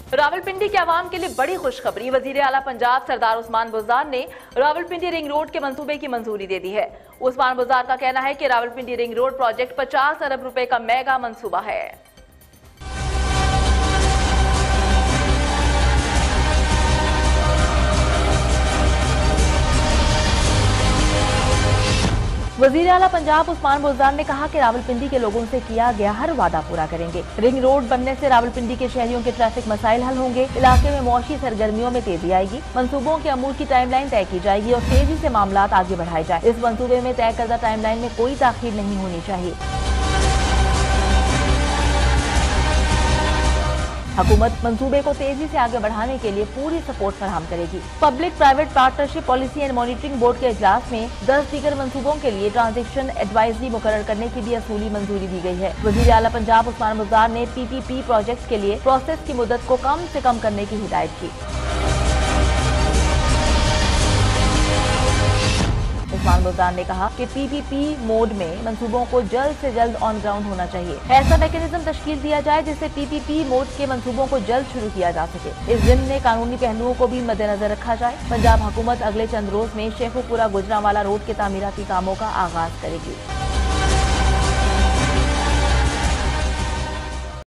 रावलपिंडी के आवाम के लिए बड़ी खुशखबरी। वजीर आला पंजाब सरदार उस्मान बुज़दार ने रावलपिंडी रिंग रोड के मंसूबे की मंजूरी दे दी है। उस्मान बुज़दार का कहना है कि रावलपिंडी रिंग रोड प्रोजेक्ट 50 अरब रुपए का मेगा मंसूबा है। वजीर आला पंजाब उस्मान बुज़दार ने कहा कि रावलपिंडी के लोगों से किया गया हर वादा पूरा करेंगे। रिंग रोड बनने से रावलपिंडी के शहरियों के ट्रैफिक मसाइल हल होंगे, इलाके में मौशी सरगर्मियों में तेजी आएगी, मंसूबों के अमूर की टाइमलाइन तय की जाएगी और तेजी से मामलात आगे बढ़ाए जाए। इस मंसूबे में तय करदा टाइमलाइन में कोई ताखीर नहीं होनी चाहिए। हुकूमत मंसूबे को तेजी से आगे बढ़ाने के लिए पूरी सपोर्ट फराहम करेगी। Public private partnership policy and monitoring board के इजलास में 10 दीगर मंसूबों के लिए ट्रांजेक्शन एडवाइजरी मुकर्रर करने की भी असूली मंजूरी दी गई है। वजीर आला पंजाब उस्मान बुज़दार ने PPP प्रोजेक्ट के लिए प्रोसेस की मुद्दत को कम से कम करने की हिदायत की। उस्मान बुज़दार ने कहा कि PPP मोड में मंसूबों को जल्द से जल्द ऑन ग्राउंड होना चाहिए। ऐसा मैकेनिज्म तश्कील दिया जाए जिससे PPP मोड के मंसूबों को जल्द शुरू किया जा सके। इस दिन में कानूनी पहलुओं को भी मद्देनजर रखा जाए। पंजाब हुकूमत अगले चंद रोज में शेखुपुरा गुजरांवाला रोड के तामीराती कामों का आगाज करेगी।